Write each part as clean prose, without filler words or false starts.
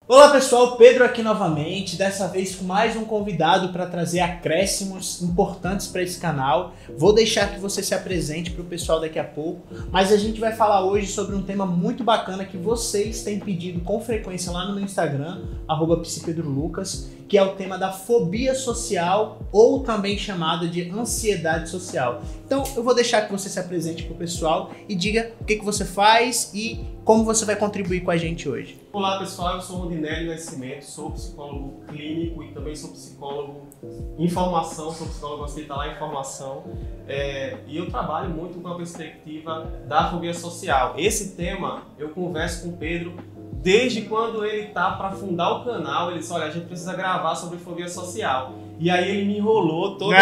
Olá pessoal, Pedro aqui novamente, dessa vez com mais um convidado para trazer acréscimos importantes para esse canal. Vou deixar que você se apresente para o pessoal daqui a pouco, mas a gente vai falar hoje sobre um tema muito bacana que vocês têm pedido com frequência lá no meu Instagram, @psipedrolucas, que é o tema da fobia social ou também chamada de ansiedade social. Então eu vou deixar que você se apresente para o pessoal e diga o que você faz e como você vai contribuir com a gente hoje. Olá pessoal, eu sou Rondinelli Nascimento, sou psicólogo clínico e também sou psicólogo em formação, sou psicólogo hospitalar em formação e eu trabalho muito com a perspectiva da fobia social. Esse tema eu converso com o Pedro desde quando ele tá para fundar o canal. Ele disse, olha, a gente precisa gravar sobre fobia social. E aí ele me enrolou todo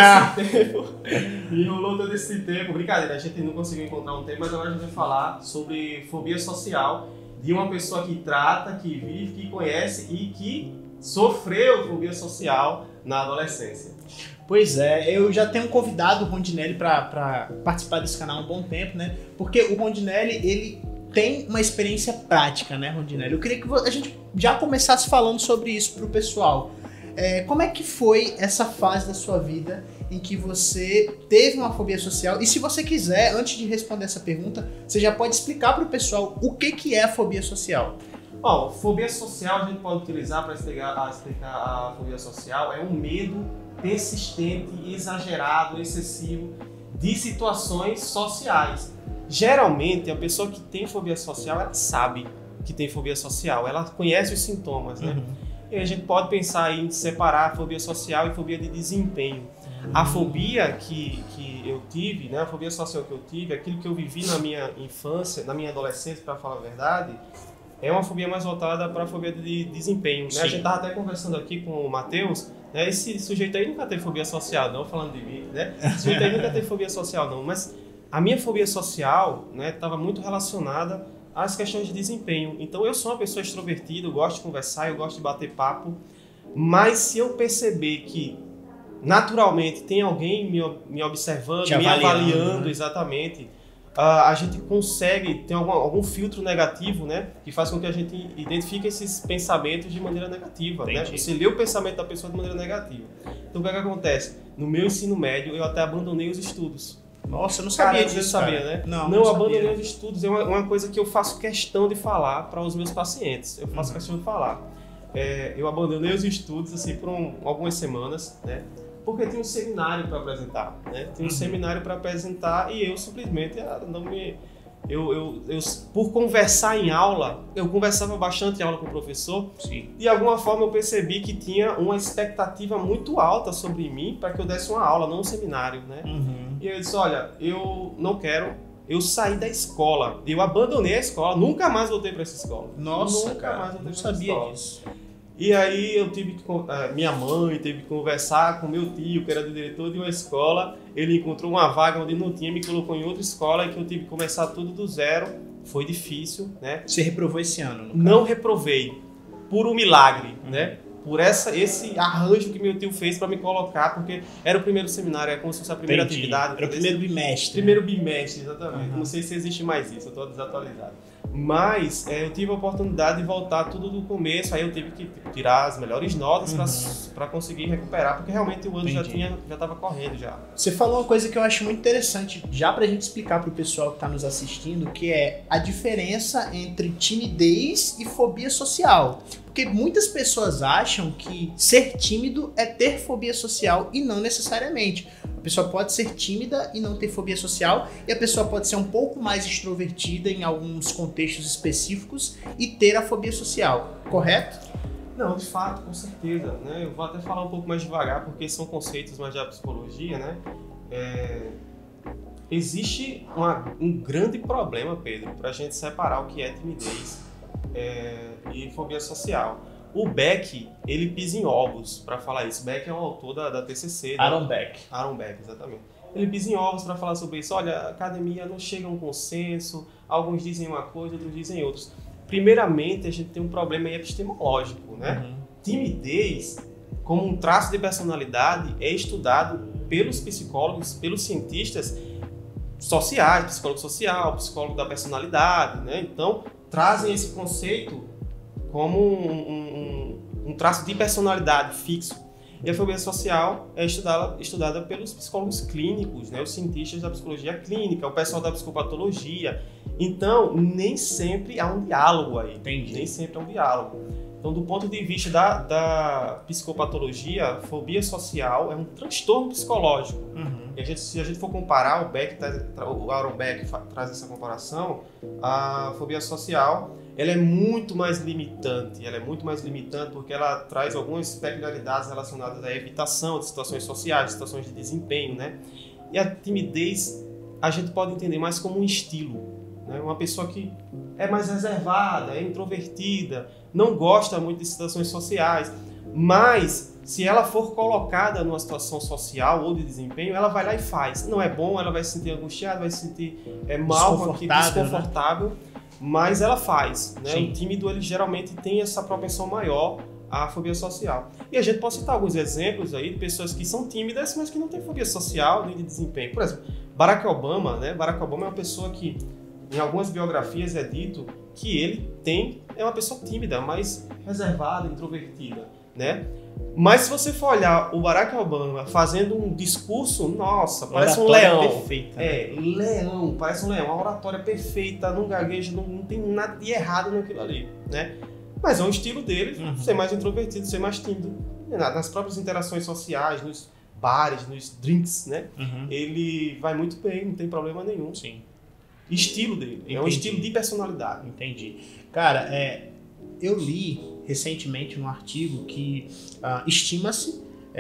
esse tempo. Brincadeira, a gente não conseguiu encontrar um tempo, mas agora a gente vai falar sobre fobia social de uma pessoa que trata, que vive, que conhece e que sofreu fobia social na adolescência. Pois é, eu já tenho convidado o Rondinelli para participar desse canal há um bom tempo, né? Porque o Rondinelli, ele tem uma experiência prática, né, Rondinelli? Eu queria que a gente já começasse falando sobre isso para o pessoal. Como é que foi essa fase da sua vida em que você teve uma fobia social? E se você quiser, antes de responder essa pergunta, você já pode explicar para o pessoal o que é a fobia social. Bom, fobia social a gente pode utilizar para explicar a fobia social. É um medo persistente, exagerado, excessivo de situações sociais. Geralmente, a pessoa que tem fobia social, ela sabe que tem fobia social, ela conhece os sintomas, né? E a gente pode pensar em separar a fobia social e fobia de desempenho. A fobia que eu tive, né, a fobia social que eu tive, aquilo que eu vivi na minha infância, na minha adolescência, para falar a verdade, é uma fobia mais voltada para a fobia de desempenho. Né? A gente estava até conversando aqui com o Matheus, né, esse sujeito aí nunca teve fobia social, não, falando de mim, né? Esse sujeito aí nunca teve fobia social, não, mas a minha fobia social, né, estava muito relacionada às questões de desempenho. Então eu sou uma pessoa extrovertida, eu gosto de conversar, eu gosto de bater papo, mas se eu perceber que naturalmente tem alguém me observando, me avaliando, né? Exatamente, a gente consegue ter algum filtro negativo, né, que faz com que a gente identifique esses pensamentos de maneira negativa, né? Você lê o pensamento da pessoa de maneira negativa. Então o que acontece? No meu ensino médio eu até abandonei os estudos. Nossa, eu não sabia disso, sabia, né? Não abandonei os estudos. É uma coisa que eu faço questão de falar para os meus pacientes. Eu faço questão de falar. Eu abandonei os estudos assim por algumas semanas, né? Porque tinha um seminário para apresentar, né? Tinha um seminário para apresentar e eu simplesmente não me... por conversar em aula, eu conversava bastante em aula com o professor. Sim. De alguma forma eu percebi que tinha uma expectativa muito alta sobre mim para que eu desse uma aula, não um seminário, né? E eu disse, olha, eu não quero, eu saí da escola, eu abandonei a escola, nunca mais voltei para essa escola. Nossa, nunca mais voltei, não sabia disso. E aí eu tive que, minha mãe teve que conversar com meu tio, que era diretor de uma escola. Ele encontrou uma vaga onde não tinha, me colocou em outra escola e que eu tive que começar tudo do zero. Foi difícil, né? Você reprovou esse ano? Não reprovei, por um milagre, né? Por esse arranjo que meu tio fez para me colocar, porque era o primeiro seminário, é como se fosse a primeira atividade. Era o primeiro bimestre. Primeiro bimestre, exatamente. Não sei se existe mais isso, eu estou desatualizado. Mas eu tive a oportunidade de voltar tudo do começo, aí eu tive que tirar as melhores notas para conseguir recuperar, porque realmente o ano já estava correndo já. Você falou uma coisa que eu acho muito interessante, já pra gente explicar pro pessoal que tá nos assistindo, que é a diferença entre timidez e fobia social. Porque muitas pessoas acham que ser tímido é ter fobia social e não necessariamente. A pessoa pode ser tímida e não ter fobia social, e a pessoa pode ser um pouco mais extrovertida em alguns contextos específicos e ter a fobia social, correto? Não, de fato, com certeza, né? Eu vou até falar um pouco mais devagar, porque são conceitos mais da psicologia, né? Existe um grande problema, Pedro, para a gente separar o que é timidez e fobia social. O Beck, ele pisa em ovos para falar isso. Beck é um autor da TCC. Aaron Beck. Aaron Beck, exatamente. Ele pisa em ovos para falar sobre isso. Olha, a academia não chega a um consenso, alguns dizem uma coisa, outros dizem outros. Primeiramente, a gente tem um problema epistemológico, né? Timidez, como um traço de personalidade, é estudado pelos psicólogos, pelos cientistas sociais, psicólogo social, psicólogo da personalidade, né? Então, trazem esse conceito como um traço de personalidade fixo. E a fobia social é estudada pelos psicólogos clínicos, né? Os cientistas da psicologia clínica, o pessoal da psicopatologia. Então, nem sempre há um diálogo aí. Entendi. Nem sempre há um diálogo. Então, do ponto de vista da psicopatologia, a fobia social é um transtorno psicológico. E se a gente for comparar, o Aaron Beck traz essa comparação, a fobia social ela é muito mais limitante. Ela é muito mais limitante porque ela traz algumas peculiaridades relacionadas à evitação de situações sociais, de situações de desempenho, né? E a timidez a gente pode entender mais como um estilo, né? Uma pessoa que é mais reservada, é introvertida, não gosta muito de situações sociais, mas se ela for colocada numa situação social ou de desempenho, ela vai lá e faz. Não é bom, ela vai se sentir angustiada, vai se sentir mal, desconfortável, né? Mas ela faz, né? O tímido ele geralmente tem essa propensão maior à fobia social. E a gente pode citar alguns exemplos aí de pessoas que são tímidas, mas que não têm fobia social nem de desempenho. Por exemplo, Barack Obama, né? Barack Obama é uma pessoa que, em algumas biografias é dito que ele é uma pessoa tímida, mais reservada, introvertida, né? Mas se você for olhar o Barack Obama fazendo um discurso, nossa, parece um leão. Perfeita, né? Leão, parece um leão. Uma oratória perfeita, não gagueja, não tem nada de errado naquilo ali, né? Mas é um estilo dele, ser mais introvertido, ser mais tímido. Nas próprias interações sociais, nos bares, nos drinks, né? Ele vai muito bem, não tem problema nenhum. Sim. Estilo dele, é um estilo de personalidade. Entendi. Cara, eu li recentemente num artigo que estima-se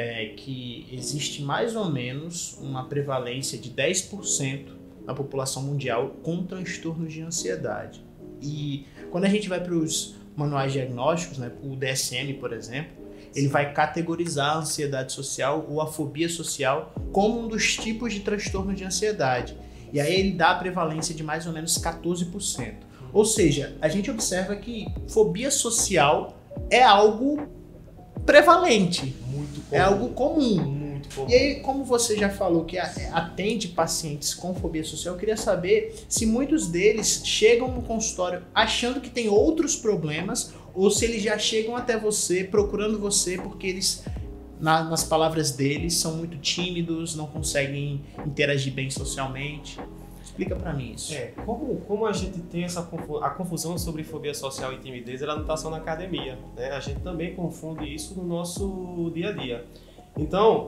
que existe mais ou menos uma prevalência de 10% na população mundial com transtornos de ansiedade. E quando a gente vai para os manuais diagnósticos, né, o DSM, por exemplo, ele vai categorizar a ansiedade social ou a fobia social como um dos tipos de transtorno de ansiedade. E aí ele dá a prevalência de mais ou menos 14%. Ou seja, a gente observa que fobia social é algo prevalente. Muito comum. É algo comum. Muito comum. E aí, como você já falou que atende pacientes com fobia social, eu queria saber se muitos deles chegam no consultório achando que tem outros problemas ou se eles já chegam até você, procurando você, porque eles, nas palavras deles, são muito tímidos, não conseguem interagir bem socialmente. Explica pra mim isso. Como a gente tem a confusão sobre fobia social e timidez, ela não está só na academia, né? A gente também confunde isso no nosso dia a dia. Então,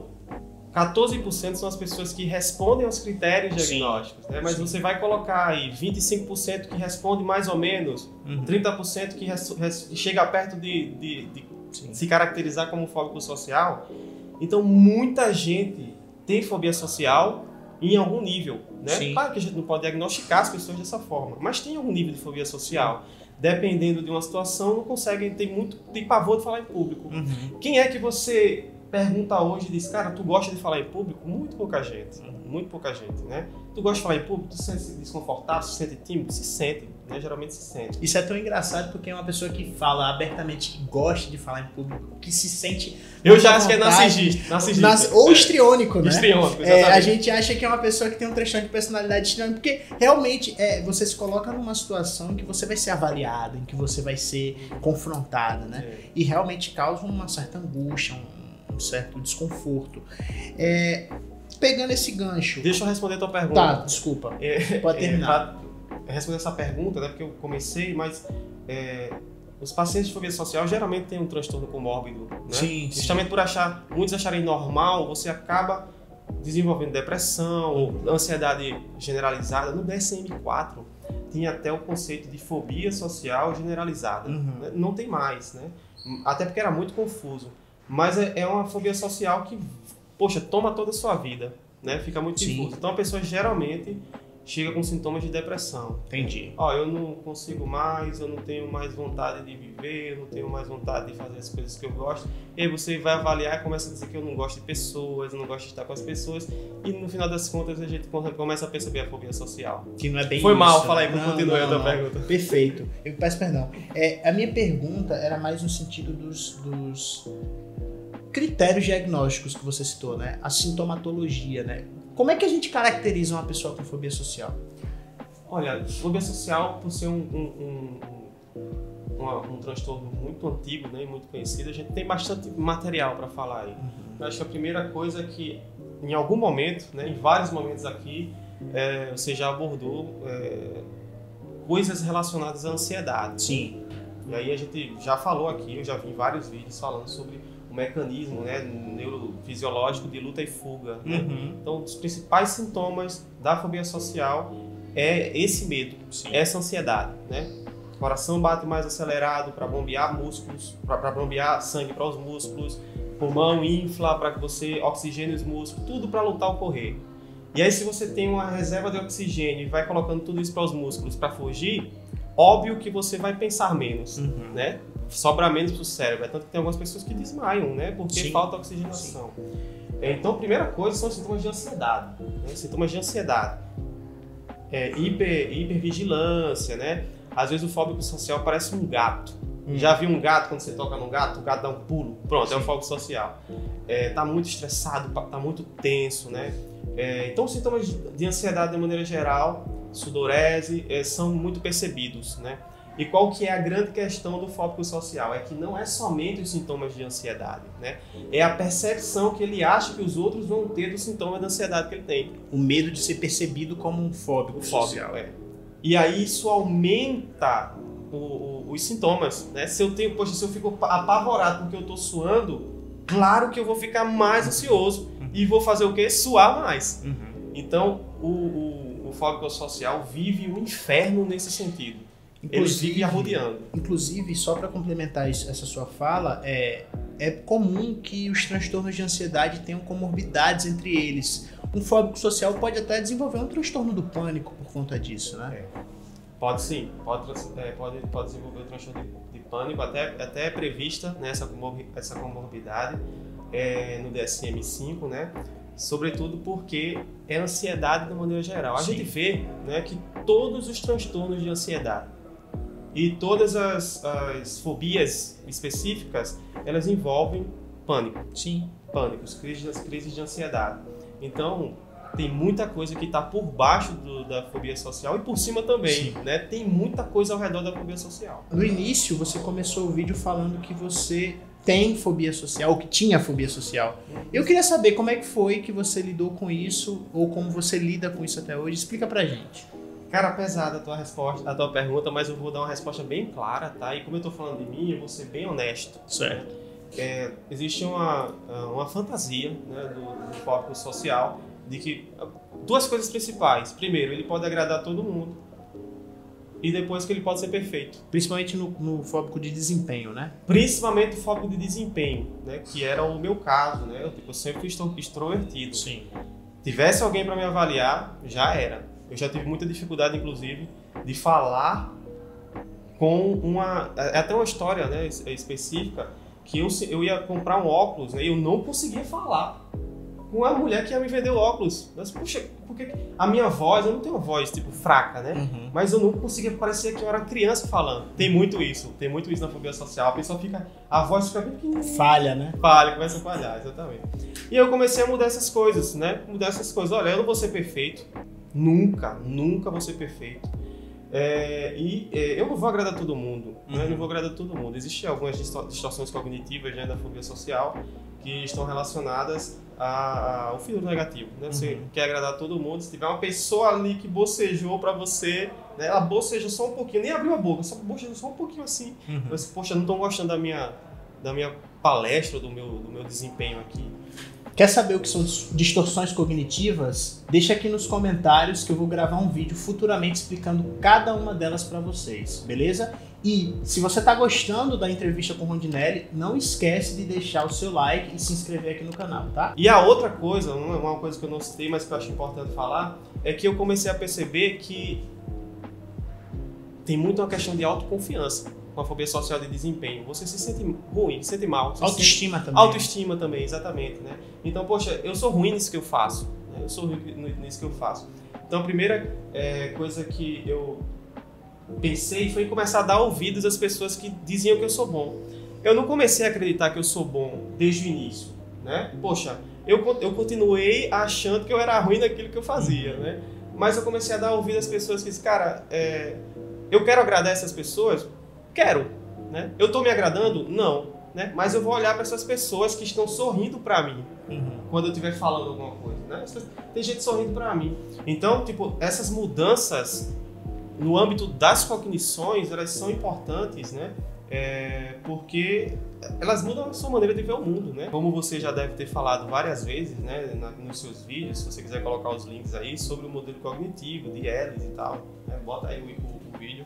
14% são as pessoas que respondem aos critérios diagnósticos, né? Mas você vai colocar aí 25% que responde mais ou menos, 30% que chega perto de se caracterizar como fóbico social. Então, muita gente tem fobia social em algum nível, né? Claro que a gente não pode diagnosticar as pessoas dessa forma, mas tem algum nível de fobia social. Dependendo de uma situação, não conseguem, tem pavor de falar em público. Quem é que você pergunta hoje e diz, cara, tu gosta de falar em público? Muito pouca gente, né? Tu gosta de falar em público? Tu se sente desconfortável, se sente tímido? Se sente, né? Geralmente se sente. Isso é tão engraçado porque é uma pessoa que fala abertamente, que gosta de falar em público, que se sente... Eu já acho que é narcisista. Ou histriônico, né? Histriônico, a gente acha que é uma pessoa que tem um transtorno de personalidade histriônica, porque realmente você se coloca numa situação em que você vai ser avaliado, em que você vai ser confrontado, né? E realmente causa uma certa angústia, um certo desconforto. Pegando esse gancho... Deixa eu responder a tua pergunta. Tá, desculpa. Pode terminar. Responder essa pergunta, né, porque eu comecei, mas os pacientes de fobia social geralmente têm um transtorno comórbido, né? Sim. Justamente por muitos acharem normal, você acaba desenvolvendo depressão, ansiedade generalizada. No DSM-4 tinha até o conceito de fobia social generalizada. Né? Não tem mais, né? Até porque era muito confuso. Mas é uma fobia social que, poxa, toma toda a sua vida, né? Fica muito difuso. Então a pessoa geralmente chega com sintomas de depressão. Entendi. Eu não consigo mais, eu não tenho mais vontade de viver, eu não tenho mais vontade de fazer as coisas que eu gosto. E aí você vai avaliar e começa a dizer que eu não gosto de pessoas, eu não gosto de estar com as pessoas. E no final das contas a gente começa a perceber a fobia social. Que não é bem Foi isso, mal, fala aí, né? continue a tua pergunta. Perfeito. Eu peço perdão. A minha pergunta era mais no sentido dos critérios diagnósticos que você citou, né? A sintomatologia, né? Como é que a gente caracteriza uma pessoa com fobia social? Olha, fobia social, por ser uma um transtorno muito antigo, né, e muito conhecido, a gente tem bastante material para falar aí. Eu acho que a primeira coisa é que, em algum momento, né, em vários momentos aqui, você já abordou coisas relacionadas à ansiedade. Sim. E aí a gente já falou aqui, eu já vi vários vídeos falando sobre o mecanismo, né, neurofisiológico de luta e fuga. Né? Então, um dos principais sintomas da fobia social é esse medo, essa ansiedade, né? O coração bate mais acelerado para bombear músculos, para bombear sangue para os músculos, pulmão infla para que você oxigene os músculos, tudo para lutar ou correr. E aí, se você tem uma reserva de oxigênio e vai colocando tudo isso para os músculos para fugir, óbvio que você vai pensar menos, né? Sobra menos para o cérebro. É tanto que tem algumas pessoas que desmaiam, né? Porque falta oxigenação. Então, a primeira coisa são os sintomas de ansiedade. Né? Sintomas de ansiedade. Hipervigilância, né? Às vezes o fóbico social parece um gato. Já viu um gato, quando você toca num gato, o gato dá um pulo? Pronto, é o fóbico social. Tá muito estressado, tá muito tenso, né? Então, os sintomas de ansiedade, de maneira geral, sudorese, são muito percebidos, né? E qual que é a grande questão do fóbico social? É que não é somente os sintomas de ansiedade, né? É a percepção que ele acha que os outros vão ter do sintoma de ansiedade que ele tem. O medo de ser percebido como um fóbico social. E aí isso aumenta os sintomas, né? Se eu fico apavorado porque eu estou suando, claro que eu vou ficar mais ansioso e vou fazer o quê? Suar mais. Então, o fóbico social vive um inferno nesse sentido. Ele vive arrodeando. Inclusive, só para complementar essa sua fala, é comum que os transtornos de ansiedade tenham comorbidades entre eles. Um fóbico social pode até desenvolver um transtorno do pânico por conta disso, né? Pode sim, pode desenvolver um transtorno de pânico, até é prevista, né, essa comorbidade no DSM-5, né? Sobretudo porque é ansiedade de maneira geral. A gente vê, né, que todos os transtornos de ansiedade e todas as fobias específicas, elas envolvem pânico. Sim. Pânicos, crises de ansiedade. Então, tem muita coisa que está por baixo da fobia social e por cima também, né? Tem muita coisa ao redor da fobia social. No início, você começou o vídeo falando que você tem fobia social, ou que tinha fobia social. Eu queria saber como é que foi que você lidou com isso, ou como você lida com isso até hoje. Explica pra gente. Cara, pesada a tua pergunta, mas eu vou dar uma resposta bem clara, tá? E como eu tô falando de mim, eu vou ser bem honesto. Certo. Existe uma fantasia, né, do fóbico social de que duas coisas principais. Primeiro, ele pode agradar todo mundo. E depois que ele pode ser perfeito. Principalmente no fóbico de desempenho, né? Principalmente o fóbico de desempenho, né? Que era o meu caso, né? Eu sempre fui extrovertido. Sim. Tivesse alguém para me avaliar, já era. Eu já tive muita dificuldade, inclusive, de falar com até uma história, né, específica, que eu ia comprar um óculos, né, e eu não conseguia falar com a mulher que ia me vender o óculos. Mas, puxa, porque a minha voz, eu não tenho uma voz, tipo, fraca, né? Mas eu não conseguia parecer que eu era criança falando. Tem muito isso na fobia social. A pessoa a voz fica bem pequenininha. Falha, né? Começa a falhar, exatamente. E eu comecei a mudar essas coisas, né? Olha, eu não vou ser perfeito. Nunca vou ser perfeito. Eu não vou agradar todo mundo, né? Eu não vou agradar todo mundo. Existem algumas distorções cognitivas, né, da fobia social que estão relacionadas ao filtro negativo, né? Você quer agradar todo mundo. Se tiver uma pessoa ali que bocejou pra você, né? Ela bocejou só um pouquinho, nem abriu a boca, só bocejou só um pouquinho assim. Você, poxa, não estão gostando da minha palestra, do meu desempenho aqui. Quer saber o que são distorções cognitivas? Deixa aqui nos comentários que eu vou gravar um vídeo futuramente explicando cada uma delas para vocês, beleza? E se você tá gostando da entrevista com o Rondinelli, não esquece de deixar o seu like e se inscrever aqui no canal, tá? E a outra coisa, uma coisa que eu não citei, mas que eu acho importante falar, é que eu comecei a perceber que tem muito uma questão de autoconfiança. Com a fobia social de desempenho. Você se sente ruim, se sente mal. Autoestima também. Autoestima também, exatamente, né? Então, poxa, eu sou ruim nisso que eu faço. Né? Eu sou ruim nisso que eu faço. Então, a primeira coisa que eu pensei foi em começar a dar ouvidos às pessoas que diziam que eu sou bom. Eu não comecei a acreditar que eu sou bom desde o início, né? Poxa, eu continuei achando que eu era ruim naquilo que eu fazia, né? Mas eu comecei a dar ouvido às pessoas que dizem, cara, eu quero agradar essas pessoas. Quero, né? Eu estou me agradando? Não, né? Mas eu vou olhar para essas pessoas que estão sorrindo para mim quando eu estiver falando alguma coisa, né? Tem gente sorrindo para mim. Então, tipo, essas mudanças no âmbito das cognições, elas são importantes, né? Porque elas mudam a sua maneira de ver o mundo, né? Como você já deve ter falado várias vezes, né, nos seus vídeos, se você quiser colocar os links aí, sobre o modelo cognitivo, de Ellis e tal, né? Bota aí o vídeo.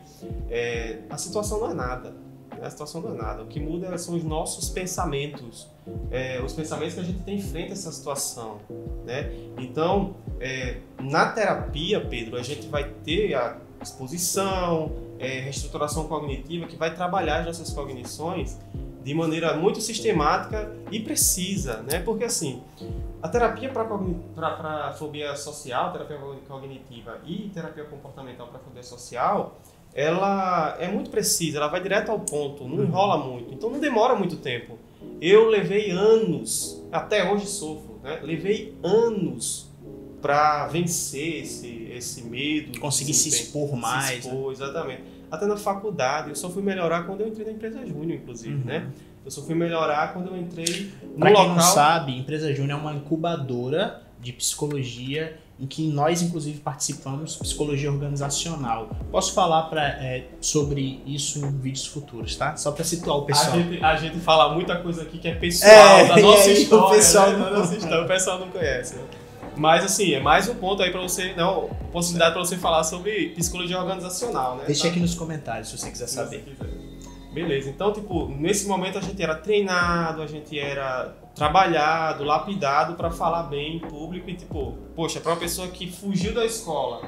A situação não é nada, né? A situação não é nada. O que muda são os nossos pensamentos, os pensamentos que a gente tem frente a essa situação, né? Então, na terapia, Pedro, a gente vai ter a exposição, reestruturação cognitiva, que vai trabalhar as nossas cognições de maneira muito sistemática e precisa, né? Porque assim, a terapia para fobia social, terapia cognitiva e terapia comportamental para fobia social, ela é muito precisa, ela vai direto ao ponto, não enrola muito, então não demora muito tempo. Eu levei anos, até hoje sofro, né? Levei anos para vencer esse medo. Conseguir se expor mais. Né? Exatamente. Até na faculdade, eu só fui melhorar quando eu entrei na Empresa Júnior, inclusive, né? Eu só fui melhorar quando eu entrei no pra local... Para quem não sabe, Empresa Júnior é uma incubadora de psicologia em que nós, inclusive, participamos, psicologia organizacional. Posso falar sobre isso em vídeos futuros, tá? Só para situar o pessoal. A gente fala muita coisa aqui que é pessoal, da nossa história, o pessoal né? Da nossa história, o pessoal não conhece, né? Mas assim, é mais um ponto aí para você, não, possibilidade para você falar sobre psicologia organizacional, né? Deixa aqui nos comentários se você quiser saber. Beleza, então tipo, nesse momento a gente era treinado, a gente era trabalhado, lapidado para falar bem em público e tipo, poxa, para uma pessoa que fugiu da escola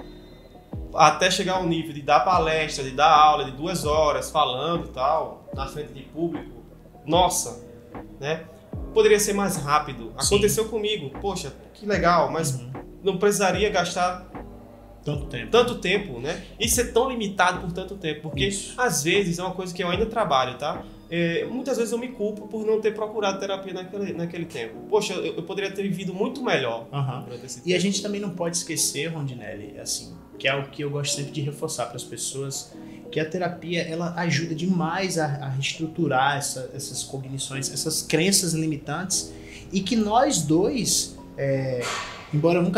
até chegar ao nível de dar palestra, de dar aula de 2 horas falando e tal, na frente de público, nossa, né? Poderia ser mais rápido. Aconteceu comigo. Poxa, que legal, mas não precisaria gastar tanto tempo, né? E ser tão limitado por tanto tempo, porque às vezes é uma coisa que eu ainda trabalho, tá? Muitas vezes eu me culpo por não ter procurado terapia naquele tempo. Poxa, eu poderia ter vivido muito melhor durante esse tempo. E a gente também não pode esquecer, Rondinelli, assim, que é o que eu gosto sempre de reforçar para as pessoas, que a terapia ela ajuda demais a reestruturar essas cognições, essas crenças limitantes, e que nós dois, embora eu nunca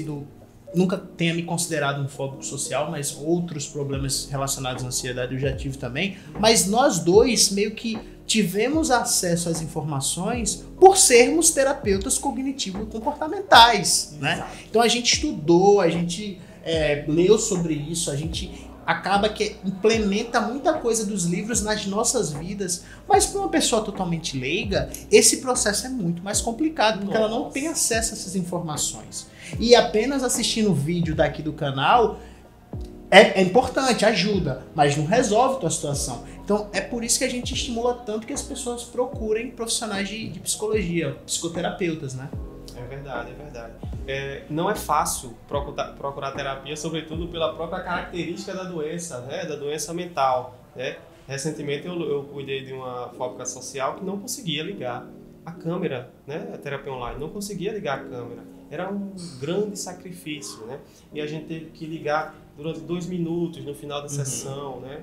tenha me considerado um fóbico social, mas outros problemas relacionados à ansiedade eu já tive também, mas nós dois meio que tivemos acesso às informações por sermos terapeutas cognitivo-comportamentais, né? Então a gente estudou, a gente leu sobre isso, a gente acaba que implementa muita coisa dos livros nas nossas vidas, mas para uma pessoa totalmente leiga, esse processo é muito mais complicado, porque ela não tem acesso a essas informações. E apenas assistindo o vídeo daqui do canal é importante, ajuda, mas não resolve a tua situação. Então é por isso que a gente estimula tanto que as pessoas procurem profissionais de psicologia, psicoterapeutas, né? É verdade, é verdade. Não é fácil procurar terapia, sobretudo pela própria característica da doença, né? Da doença mental, né? Recentemente eu cuidei de uma fóbica social que não conseguia ligar a câmera, né? A terapia online, não conseguia ligar a câmera. Era um grande sacrifício, né? E a gente teve que ligar durante 2 minutos no final da sessão, né?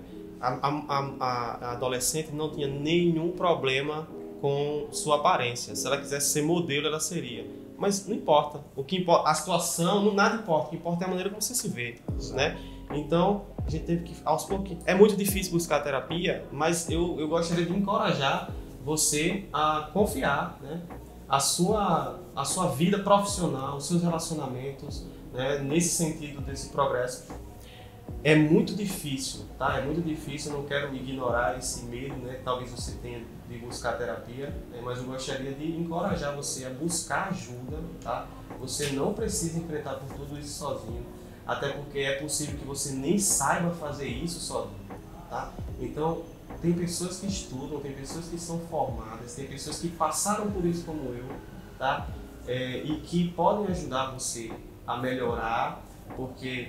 A adolescente não tinha nenhum problema com sua aparência. Se ela quisesse ser modelo, ela seria. Mas não importa. O que importa, a situação, nada importa. O que importa é a maneira como você se vê, né? Então, a gente teve que, aos pouquinhos... É muito difícil buscar terapia, mas eu gostaria de encorajar você a confiar, né? A sua vida profissional, os seus relacionamentos, né? Nesse sentido desse progresso. É muito difícil, tá? É muito difícil, eu não quero ignorar esse medo, né? Talvez você tenha de buscar terapia, né? Mas eu gostaria de encorajar você a buscar ajuda, tá? Você não precisa enfrentar por tudo isso sozinho, até porque é possível que você nem saiba fazer isso sozinho, tá? Então, tem pessoas que estudam, tem pessoas que são formadas, tem pessoas que passaram por isso como eu, tá? E que podem ajudar você a melhorar, porque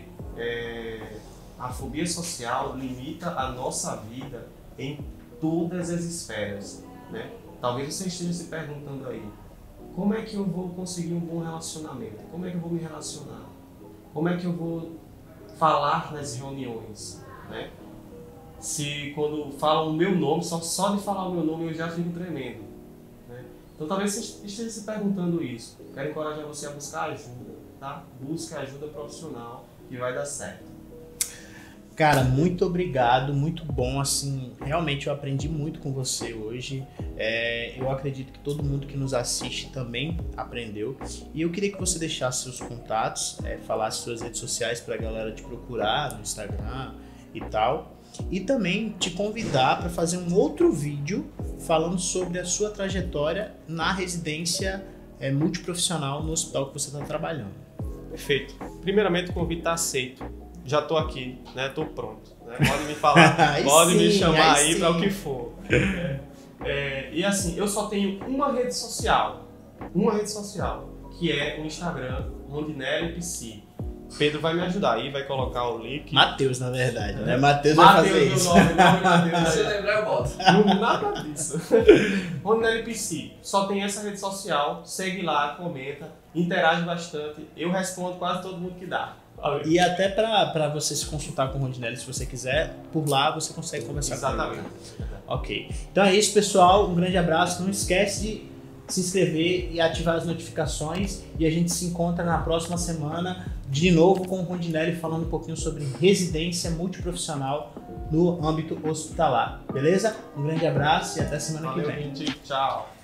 a fobia social limita a nossa vida em todas as esferas, né? Talvez você esteja se perguntando aí, como é que eu vou conseguir um bom relacionamento? Como é que eu vou me relacionar? Como é que eu vou falar nas reuniões, né? se quando falam o meu nome, só de falar o meu nome eu já fico tremendo, né? Então talvez você esteja se perguntando isso. Quero encorajar você a buscar ajuda, tá? Busque ajuda profissional que vai dar certo. Cara, muito obrigado, muito bom, assim, realmente eu aprendi muito com você hoje, eu acredito que todo mundo que nos assiste também aprendeu, e eu queria que você deixasse seus contatos, falasse suas redes sociais para a galera te procurar no Instagram e tal, e também te convidar para fazer um outro vídeo falando sobre a sua trajetória na residência multiprofissional no hospital que você está trabalhando. Perfeito. Primeiramente o convite está aceito. Já estou aqui, né? Estou pronto. Né? Pode me falar, pode me chamar aí para o que for. E assim, eu só tenho uma rede social, que é o Instagram, Rondinelli PC. Pedro vai me ajudar aí, vai colocar o link. Matheus, na verdade, né? Matheus vai fazer isso. Mateus, se eu lembrar, eu boto. Não, nada disso. Rondinelli PC. Só tem essa rede social, segue lá, comenta, interage bastante. Eu respondo quase todo mundo que dá. Valeu. E até para você se consultar com o Rondinelli, se você quiser, por lá você consegue conversar com ele. Exatamente. Ok. Então é isso, pessoal. Um grande abraço. Não esquece de se inscrever e ativar as notificações. E a gente se encontra na próxima semana, de novo com o Rondinelli, falando um pouquinho sobre residência multiprofissional no âmbito hospitalar. Beleza? Um grande abraço e até semana que vem. Valeu, gente. Tchau.